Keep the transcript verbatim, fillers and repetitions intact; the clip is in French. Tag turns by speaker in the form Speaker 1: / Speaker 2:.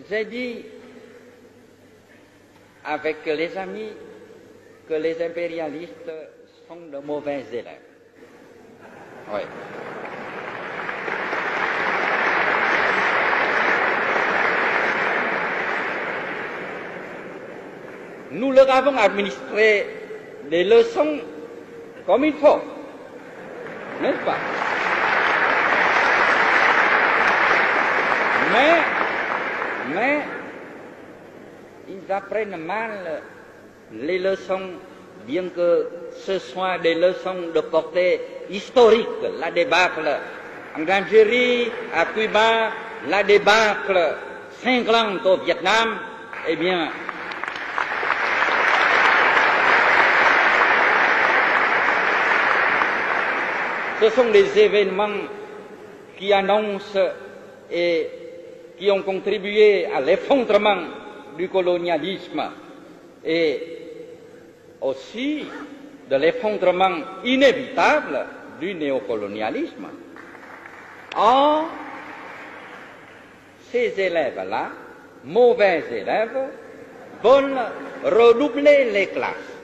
Speaker 1: j'ai dit avec les amis que les impérialistes sont de mauvais élèves. Oui. Nous leur avons administré des leçons comme il faut, n'est-ce pas? Mais, mais, ils apprennent mal les leçons, bien que ce soient des leçons de portée historique, la débâcle en Algérie, à Cuba, la débâcle cinglante au Vietnam, eh bien, ce sont des événements qui annoncent et qui ont contribué à l'effondrement du colonialisme et aussi de l'effondrement inévitable du néocolonialisme. Or, ces élèves-là, mauvais élèves, veulent redoubler les classes.